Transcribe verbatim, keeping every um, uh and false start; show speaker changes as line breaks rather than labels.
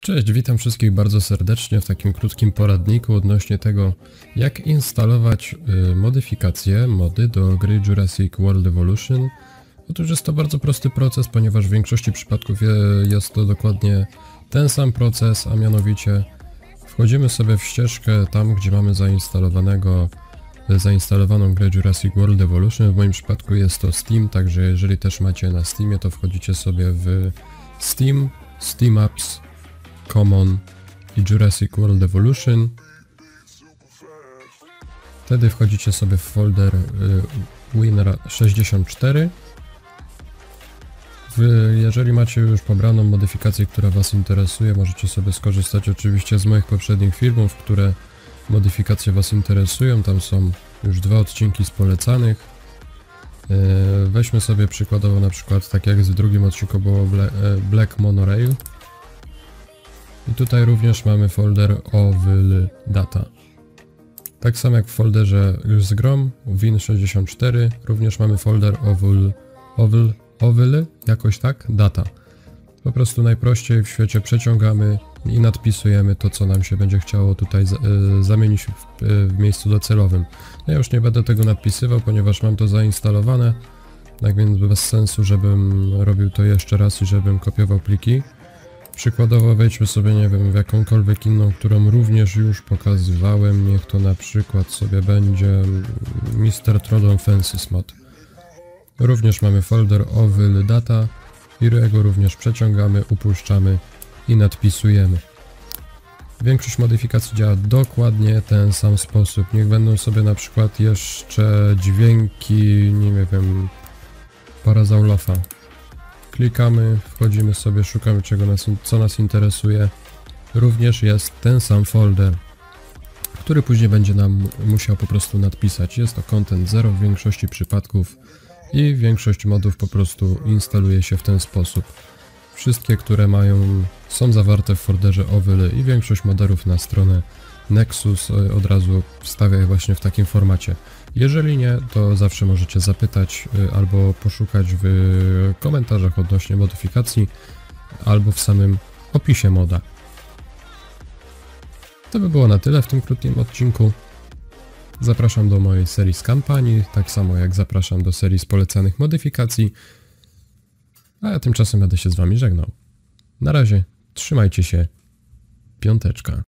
Cześć, witam wszystkich bardzo serdecznie w takim krótkim poradniku odnośnie tego, jak instalować y, modyfikacje, mody do gry Jurassic World Evolution. Otóż jest to bardzo prosty proces, ponieważ w większości przypadków je, jest to dokładnie ten sam proces, a mianowicie wchodzimy sobie w ścieżkę tam, gdzie mamy zainstalowanego, zainstalowaną grę Jurassic World Evolution. W moim przypadku jest to Steam, także jeżeli też macie na Steamie, to wchodzicie sobie w Steam, Steam Apps, Common i Jurassic World Evolution. Wtedy wchodzicie sobie w folder y, Winner sześćdziesiąt cztery. W, jeżeli macie już pobraną modyfikację, która Was interesuje, możecie sobie skorzystać oczywiście z moich poprzednich filmów, które modyfikacje Was interesują. Tam są już dwa odcinki z polecanych. Y, weźmy sobie przykładowo na przykład, tak jak w drugim odcinku było Black Monorail. I tutaj również mamy folder Ovyl Data. Tak samo jak w folderze już z grom, Win sześćdziesiąt cztery, również mamy folder Ovyl, Ovyl, Ovyl, jakoś tak, Data. Po prostu najprościej w świecie przeciągamy i nadpisujemy to, co nam się będzie chciało tutaj z, y, zamienić w, y, w miejscu docelowym. Ja już nie będę tego nadpisywał, ponieważ mam to zainstalowane, tak więc bez sensu, żebym robił to jeszcze raz i żebym kopiował pliki. Przykładowo wejdźmy sobie, nie wiem, w jakąkolwiek inną, którą również już pokazywałem. Niech to na przykład sobie będzie mister Trodon Fences Mod. Również mamy folder Ovyl Data i jego również przeciągamy, upuszczamy i nadpisujemy. Większość modyfikacji działa dokładnie ten sam sposób. Niech będą sobie na przykład jeszcze dźwięki, nie wiem, Parazaulofa. Klikamy, wchodzimy sobie, szukamy czego nas, co nas interesuje. Również jest ten sam folder, który później będzie nam musiał po prostu nadpisać. Jest to content zero w większości przypadków i większość modów po prostu instaluje się w ten sposób. Wszystkie, które mają, są zawarte w folderze Ovyl i większość moderów na stronę Nexus od razu wstawia je właśnie w takim formacie. Jeżeli nie, to zawsze możecie zapytać albo poszukać w komentarzach odnośnie modyfikacji, albo w samym opisie moda. To by było na tyle w tym krótkim odcinku. Zapraszam do mojej serii z kampanii, tak samo jak zapraszam do serii z polecanych modyfikacji. A ja tymczasem będę się z Wami żegnał. Na razie, trzymajcie się, piąteczka.